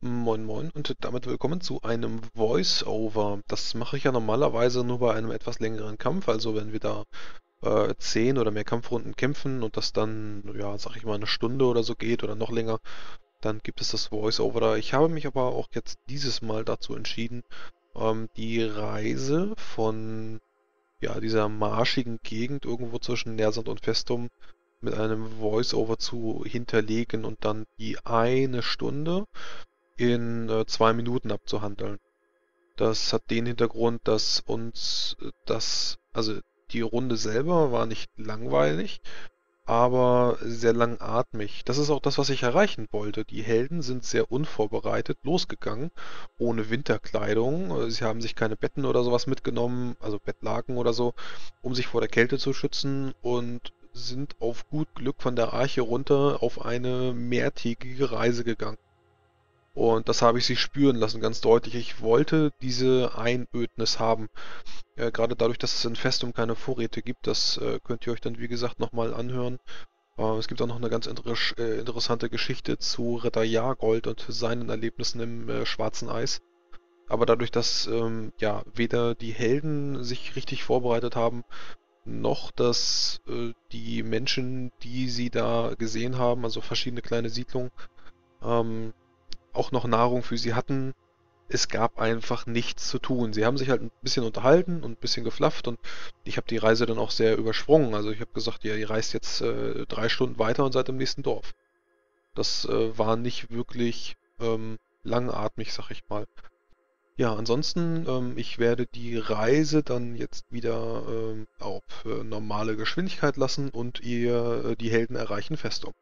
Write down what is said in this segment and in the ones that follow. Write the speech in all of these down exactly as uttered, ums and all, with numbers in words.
Moin Moin und damit willkommen zu einem Voice-Over. Das mache ich ja normalerweise nur bei einem etwas längeren Kampf, also wenn wir da äh, zehn oder mehr Kampfrunden kämpfen und das dann, ja, sag ich mal, eine Stunde oder so geht oder noch länger, dann gibt es das Voice-Over da. Ich habe mich aber auch jetzt dieses Mal dazu entschieden, ähm, die Reise von ja, dieser marschigen Gegend irgendwo zwischen Nersand und Festum mit einem Voice-Over zu hinterlegen und dann die eine Stunde in äh, zwei Minuten abzuhandeln. Das hat den Hintergrund, dass uns äh, das, also die Runde selber war nicht langweilig, aber sehr langatmig. Das ist auch das, was ich erreichen wollte. Die Helden sind sehr unvorbereitet losgegangen, ohne Winterkleidung. Äh, Sie haben sich keine Betten oder sowas mitgenommen, also Bettlaken oder so, um sich vor der Kälte zu schützen und sind auf gut Glück von der Arche runter auf eine mehrtägige Reise gegangen. Und das habe ich sie spüren lassen, ganz deutlich. Ich wollte diese Einödnis haben. Äh, gerade dadurch, dass es in Festum keine Vorräte gibt, das äh, könnt ihr euch dann, wie gesagt, nochmal anhören. Äh, es gibt auch noch eine ganz inter äh, interessante Geschichte zu Ritter Jagold und seinen Erlebnissen im äh, Schwarzen Eis. Aber dadurch, dass ähm, ja weder die Helden sich richtig vorbereitet haben, noch dass äh, die Menschen, die sie da gesehen haben, also verschiedene kleine Siedlungen, ähm, auch noch Nahrung für sie hatten. Es gab einfach nichts zu tun. Sie haben sich halt ein bisschen unterhalten und ein bisschen geflafft und ich habe die Reise dann auch sehr übersprungen. Also ich habe gesagt, ja, ihr reist jetzt äh, drei Stunden weiter und seid im nächsten Dorf. Das äh, war nicht wirklich ähm, langatmig, sag ich mal. Ja, ansonsten, ähm, ich werde die Reise dann jetzt wieder ähm, auf äh, normale Geschwindigkeit lassen und ihr, äh, die Helden erreichen Festung.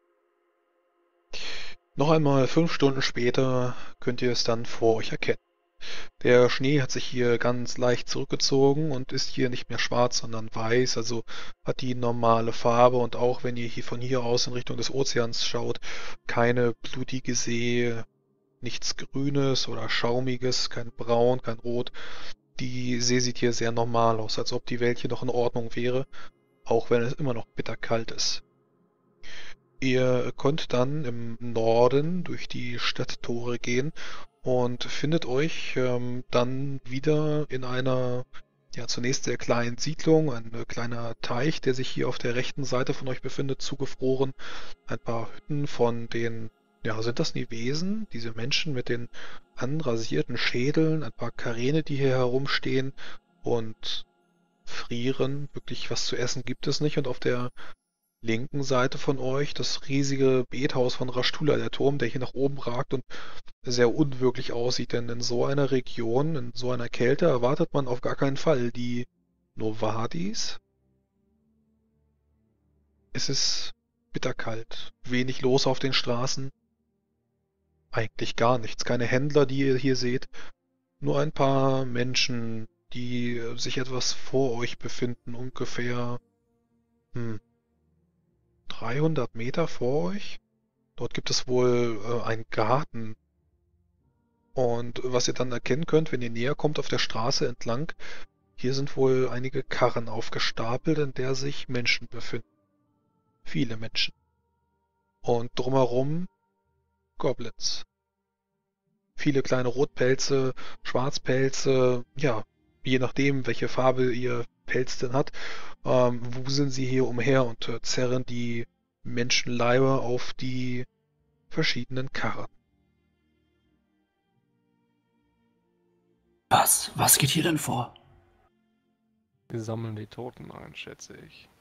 Noch einmal fünf Stunden später könnt ihr es dann vor euch erkennen. Der Schnee hat sich hier ganz leicht zurückgezogen und ist hier nicht mehr schwarz, sondern weiß, also hat die normale Farbe und auch wenn ihr hier von hier aus in Richtung des Ozeans schaut, keine blutige See, nichts Grünes oder Schaumiges, kein Braun, kein Rot. Die See sieht hier sehr normal aus, als ob die Welt hier noch in Ordnung wäre, auch wenn es immer noch bitterkalt ist. Ihr könnt dann im Norden durch die Stadttore gehen und findet euch ähm, dann wieder in einer, ja, zunächst sehr kleinen Siedlung, ein äh, kleiner Teich, der sich hier auf der rechten Seite von euch befindet, zugefroren. Ein paar Hütten von den, ja, sind das Nivesen? Diese Menschen mit den anrasierten Schädeln, ein paar Karäne, die hier herumstehen und frieren. Wirklich was zu essen gibt es nicht. Und auf der linken Seite von euch das riesige Bethaus von Rashtula, der Turm, der hier nach oben ragt und sehr unwirklich aussieht, denn in so einer Region, in so einer Kälte erwartet man auf gar keinen Fall die Novadis. Es ist bitterkalt, wenig los auf den Straßen, eigentlich gar nichts, keine Händler, die ihr hier seht, nur ein paar Menschen, die sich etwas vor euch befinden, ungefähr hm, dreihundert Meter vor euch. Dort gibt es wohl äh, einen Garten. Und was ihr dann erkennen könnt, wenn ihr näher kommt auf der Straße entlang, hier sind wohl einige Karren aufgestapelt, in der sich Menschen befinden. Viele Menschen. Und drumherum Goblins. Viele kleine Rotpelze, Schwarzpelze, ja, je nachdem, welche Farbe ihr Pelz denn hat, ähm, wuseln sie hier umher und äh, zerren die Menschenleiber auf die verschiedenen Karren. Was? Was geht hier denn vor? Wir sammeln die Toten ein, schätze ich.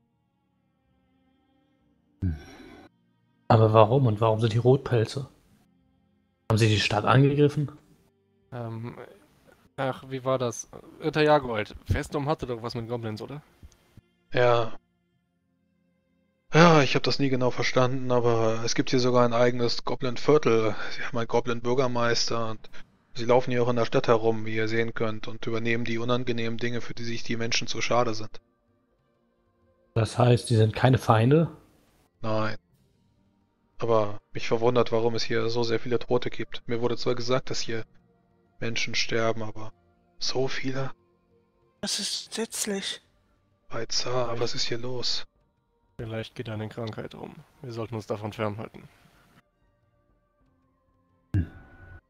Aber warum und warum sind die Rotpelze? Haben sie die Stadt angegriffen? Ähm, ach, wie war das? Ritter Jagold, Festum hatte doch was mit Goblins, oder? Ja, ja, ich habe das nie genau verstanden, aber es gibt hier sogar ein eigenes Goblin-Viertel. Sie haben einen Goblin-Bürgermeister und sie laufen hier auch in der Stadt herum, wie ihr sehen könnt, und übernehmen die unangenehmen Dinge, für die sich die Menschen zu schade sind. Das heißt, die sind keine Feinde? Nein. Aber mich verwundert, warum es hier so sehr viele Tote gibt. Mir wurde zwar gesagt, dass hier Menschen sterben, aber so viele? Das ist entsetzlich. Bei Zar, was ist hier los? Vielleicht geht eine Krankheit um. Wir sollten uns davon fernhalten.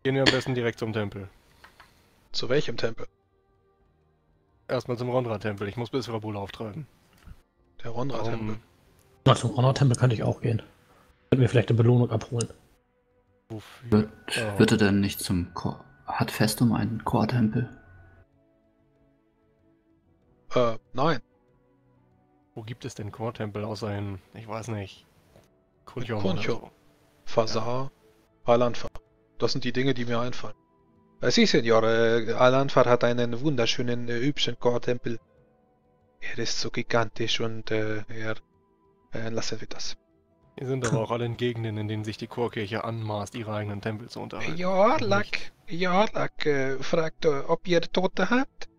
Gehen wir am besten direkt zum Tempel. Zu welchem Tempel? Erstmal zum Rondra-Tempel. Ich muss bis Rabula auftreiben. Der Rondra-Tempel. Warum? Na, zum Honor-Tempel könnte ich auch gehen. Könnten wir vielleicht eine Belohnung abholen. Wofür? Wird, Oh. wird er denn nicht zum Chor? Hat Festum einen Chortempel? Äh, nein. Wo gibt es denn Chortempel außer in, ich weiß nicht, Kunchom oder Kunchom. so? Fasar, Alanfar. Das sind die Dinge, die mir einfallen. Äh, Sie, Senior, äh, Alanfar hat einen wunderschönen, äh, hübschen Chortempel. Er ist so gigantisch und äh, er... Äh, lassen wir das. Hier sind aber auch alle in Gegenden, in denen sich die Chorkirche anmaßt, ihre eigenen Tempel zu unterhalten. Jarlak, Jarlak äh, fragt, äh, ob ihr Tote habt.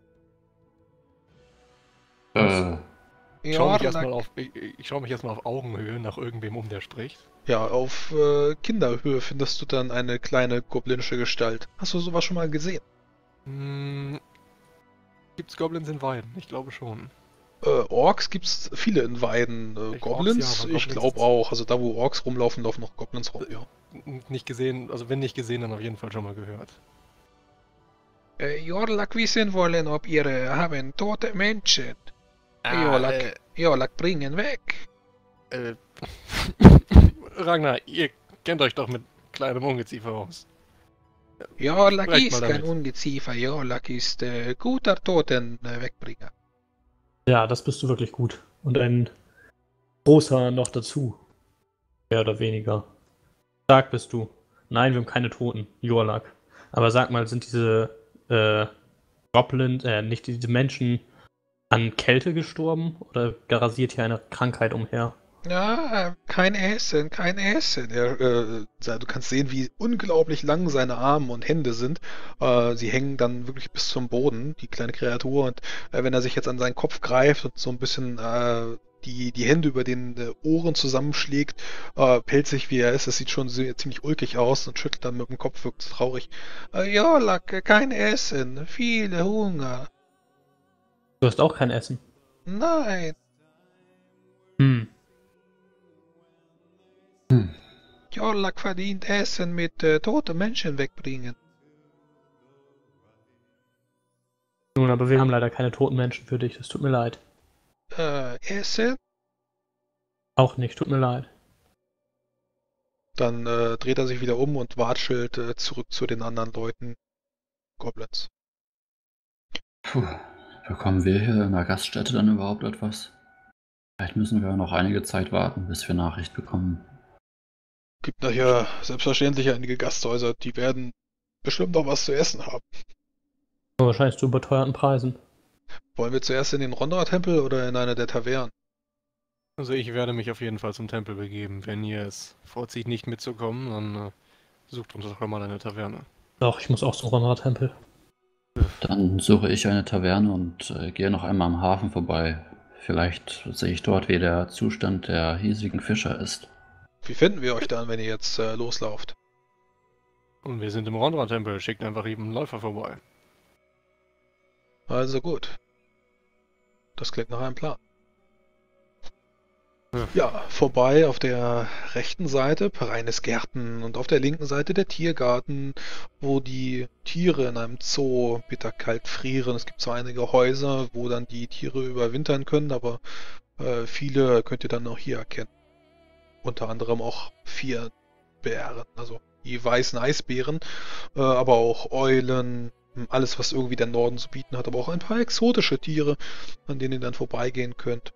Äh, Ich schaue mich erstmal Jarlak. auf, ich, ich schau mich erstmal auf Augenhöhe nach irgendwem um, der spricht. Ja, auf äh, Kinderhöhe findest du dann eine kleine goblinische Gestalt. Hast du sowas schon mal gesehen? Hm, gibt's Goblins in Weiden? Ich glaube schon. Äh, Orks gibt's viele in Weiden. Äh, Ich- Goblins? Orks, ja, aber ich Goblins glaube ist- auch. Also da, wo Orks rumlaufen, laufen noch Goblins rum, ja. N- Nicht gesehen, also wenn nicht gesehen, dann auf jeden Fall schon mal gehört. Äh, Jorlak wissen wollen, ob ihr äh, haben tote Menschen. Jorlak, Jorlak bringen weg. äh, äh, Ragnar, ihr kennt euch doch mit kleinem Ungeziefer aus. Jorlak Recht ist mal kein damit. Ungeziefer. Jorlak ist äh, guter Toten-Wegbringer. Ja, das bist du wirklich gut. Und ein großer noch dazu. Mehr oder weniger. Stark bist du. Nein, wir haben keine Toten. Jorlak. Aber sag mal, sind diese äh, Goblins, äh, nicht diese Menschen an Kälte gestorben? Oder grasiert hier eine Krankheit umher? Ja, äh, kein Essen, kein Essen. Er, äh, du kannst sehen, wie unglaublich lang seine Arme und Hände sind. Äh, sie hängen dann wirklich bis zum Boden, die kleine Kreatur. Und äh, wenn er sich jetzt an seinen Kopf greift und so ein bisschen äh, die, die Hände über den äh, Ohren zusammenschlägt, äh, pelzig wie er ist, das sieht schon sehr, ziemlich ulkig aus und schüttelt dann mit dem Kopf, wirkt traurig. Äh, ja, Lack, kein Essen, viele Hunger. Du hast auch kein Essen. Nein. Hm. hm. Jorlak verdient Essen mit äh, tote Menschen wegbringen. Nun, aber wir haben leider keine toten Menschen für dich. Das tut mir leid. Äh, Essen? Auch nicht. Tut mir leid. Dann äh, dreht er sich wieder um und watschelt äh, zurück zu den anderen Leuten. Goblins. Puh. Bekommen wir hier in der Gaststätte dann überhaupt etwas? Vielleicht müssen wir noch einige Zeit warten, bis wir Nachricht bekommen. Gibt nachher selbstverständlich einige Gasthäuser, die werden bestimmt noch was zu essen haben. Aber wahrscheinlich zu überteuerten Preisen. Wollen wir zuerst in den Rondra-Tempel oder in eine der Tavernen? Also ich werde mich auf jeden Fall zum Tempel begeben. Wenn ihr es vorzieht, nicht mitzukommen, dann äh, sucht uns doch mal eine Taverne. Doch, ich muss auch zum Rondra-Tempel. Dann suche ich eine Taverne und äh, gehe noch einmal am Hafen vorbei. Vielleicht sehe ich dort, wie der Zustand der hiesigen Fischer ist. Wie finden wir euch dann, wenn ihr jetzt äh, loslauft? Und wir sind im Rondra-Tempel. Schickt einfach eben einen Läufer vorbei. Also gut. Das klingt nach einem Plan. Ja. Ja, vorbei auf der rechten Seite Pereines Gärten und auf der linken Seite der Tiergarten, wo die Tiere in einem Zoo bitterkalt frieren. Es gibt zwar einige Häuser, wo dann die Tiere überwintern können, aber äh, viele könnt ihr dann auch hier erkennen. Unter anderem auch vier Bären, also die weißen Eisbären, äh, aber auch Eulen, alles was irgendwie der Norden zu bieten hat, aber auch ein paar exotische Tiere, an denen ihr dann vorbeigehen könnt.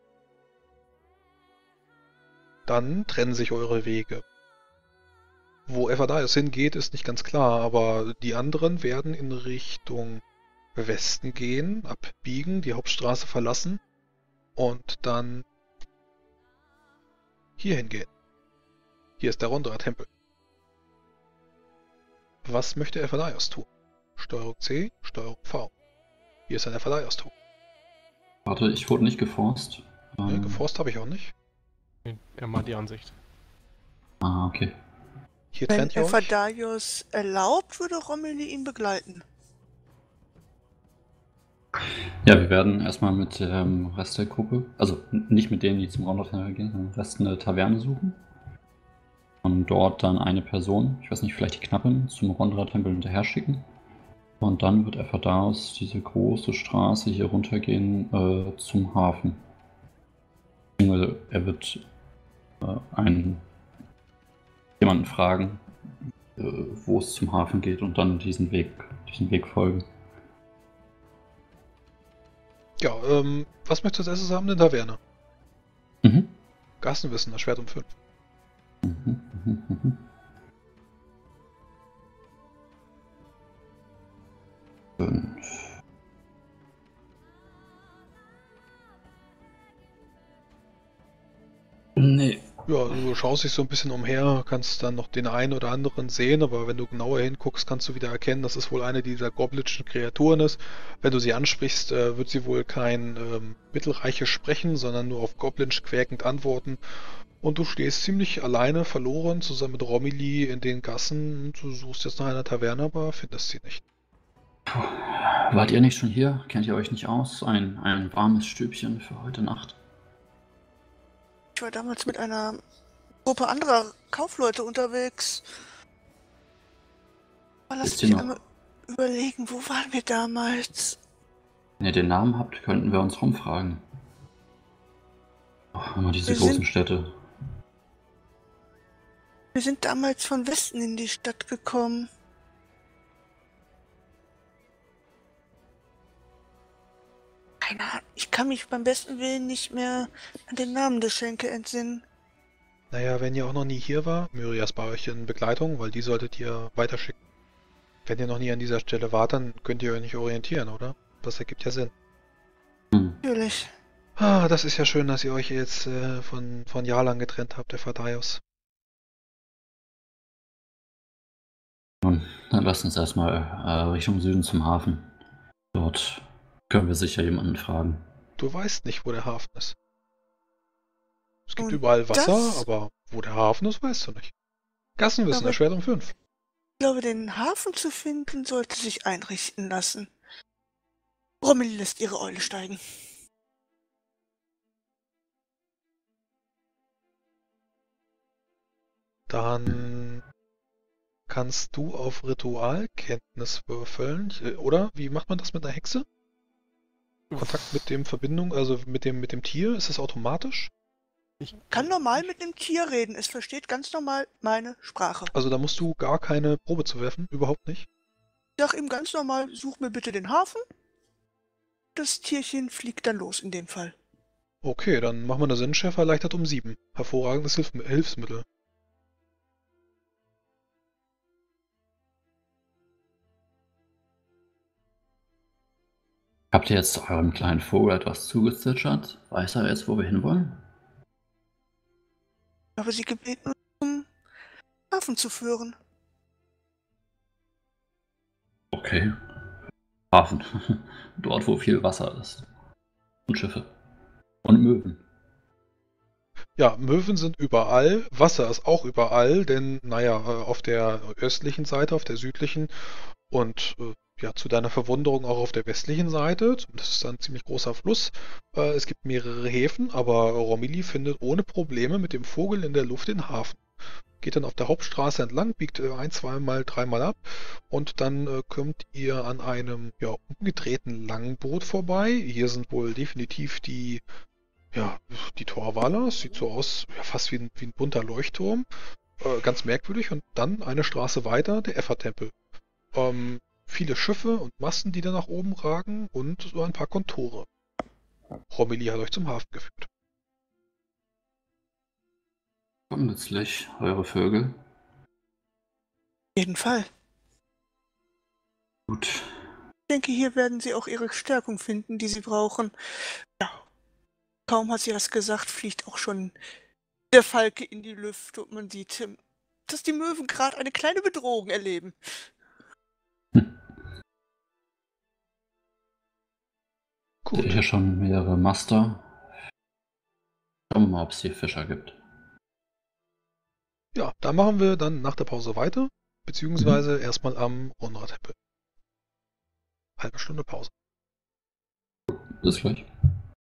Dann trennen sich eure Wege. Wo Everdaios hingeht, ist nicht ganz klar, aber die anderen werden in Richtung Westen gehen, abbiegen, die Hauptstraße verlassen und dann hier hingehen. Hier ist der Rondra-Tempel. Was möchte Everdaios tun? Steuerung C, Steuerung V. Hier ist ein Everdaios-Ton. Warte, ich wurde nicht geforst. Nee, Ähm, geforst habe ich auch nicht. Er meint die Ansicht. Ah, okay. Hier Wenn trennt ihr euch. Everdaios erlaubt, würde Romilly ihn begleiten. Ja, wir werden erstmal mit dem Rest der Gruppe, also n- nicht mit denen, die zum Rondra-Tempel gehen, sondern den Rest eine Taverne suchen. von dort dann eine Person, ich weiß nicht, vielleicht die Knappen, zum Rondra-Tempel hinterher schicken. Und dann wird er von da aus diese große Straße hier runtergehen äh, zum Hafen. Beziehungsweise er wird äh, einen, jemanden fragen, äh, wo es zum Hafen geht und dann diesen Weg, diesen Weg folgen. Ja, ähm, was möchtest du als erstes haben? Eine Taverne. Mhm. Gassenwissen, das Schwert um fünf. Mhm, mhm, mhm. Fünf. Nee. Ja, du schaust dich so ein bisschen umher, kannst dann noch den einen oder anderen sehen, aber wenn du genauer hinguckst, kannst du wieder erkennen, dass es wohl eine dieser goblinschen Kreaturen ist. Wenn du sie ansprichst, äh, wird sie wohl kein ähm, mittelreiches sprechen, sondern nur auf Goblinsch quäkend antworten. Und du stehst ziemlich alleine, verloren, zusammen mit Romilly in den Gassen. Und du suchst jetzt nach einer Taverne, aber findest sie nicht. Puh. Wart ihr nicht schon hier? Kennt ihr euch nicht aus? Ein, ein warmes Stübchen für heute Nacht. Ich war damals mit einer Gruppe anderer Kaufleute unterwegs. Aber lass Wisst ihr mich noch? einmal überlegen, wo waren wir damals? Wenn ihr den Namen habt, könnten wir uns rumfragen. Oh, immer diese Wir großen sind- Städte. Wir sind damals von Westen in die Stadt gekommen. Keine Ahnung, ich kann mich beim besten Willen nicht mehr an den Namen der Schenke entsinnen. Naja, wenn ihr auch noch nie hier war, Myria ist bei euch in Begleitung, weil die solltet ihr weiterschicken. Wenn ihr noch nie an dieser Stelle wart, dann könnt ihr euch nicht orientieren, oder? Das ergibt ja Sinn. Hm. Natürlich. Ah, das ist ja schön, dass ihr euch jetzt äh, von, von Jalan getrennt habt, der Verdaios. Nun, dann lasst uns erstmal äh, Richtung Süden zum Hafen. Dort können wir sicher jemanden fragen. Du weißt nicht, wo der Hafen ist. Es gibt Und überall Wasser, das- aber wo der Hafen ist, weißt du nicht. Gassenwissen, Aber- das Schwert um fünf. Ich glaube, den Hafen zu finden, sollte sich einrichten lassen. Romilly lässt ihre Eule steigen. Dann kannst du auf Ritualkenntnis würfeln, äh, oder? Wie macht man das mit einer Hexe? Kontakt mit dem Verbindung, also mit dem, mit dem Tier, ist das automatisch? Kann normal mit dem Tier reden. Es versteht ganz normal meine Sprache. Also da musst du gar keine Probe zu werfen, überhaupt nicht. Ich sag ihm ganz normal, such mir bitte den Hafen. Das Tierchen fliegt dann los in dem Fall. Okay, dann machen wir eine Sinnschärfe erleichtert um sieben. Hervorragendes Hilf Hilfsmittel. Habt ihr jetzt eurem kleinen Vogel etwas zugezwitschert? Weiß er jetzt, wo wir hinwollen? Aber sie gebeten, uns zum Hafen zu führen. Okay. Hafen. Dort, wo viel Wasser ist. Und Schiffe. Und Möwen. Ja, Möwen sind überall, Wasser ist auch überall, denn, naja, äh, auf der östlichen Seite, auf der südlichen und äh, ja, zu deiner Verwunderung auch auf der westlichen Seite, das ist ein ziemlich großer Fluss. Äh, es gibt mehrere Häfen, aber Romilly findet ohne Probleme mit dem Vogel in der Luft den Hafen. Geht dann auf der Hauptstraße entlang, biegt äh, ein, zweimal, dreimal ab und dann äh, kommt ihr an einem ja, umgedrehten Langboot vorbei. Hier sind wohl definitiv die Ja, die Torwaler, es sieht so aus, ja, fast wie ein, wie ein bunter Leuchtturm. Äh, ganz merkwürdig. Und dann eine Straße weiter, der Effa-Tempel. Ähm, viele Schiffe und Masten, die da nach oben ragen und so ein paar Kontore. Romilly hat euch zum Hafen geführt. Nützlich, eure Vögel. Auf jeden Fall. Gut. Ich denke, hier werden sie auch ihre Stärkung finden, die sie brauchen. Ja. Kaum hat sie das gesagt, fliegt auch schon der Falke in die Lüfte und man sieht, ähm, dass die Möwen gerade eine kleine Bedrohung erleben. Seht ihr Gut. hier schon mehrere Master? Schauen wir mal, ob es hier Fischer gibt. Ja, da machen wir dann nach der Pause weiter, beziehungsweise erstmal am Rondra-Tempel. Halbe Stunde Pause. Bis gleich.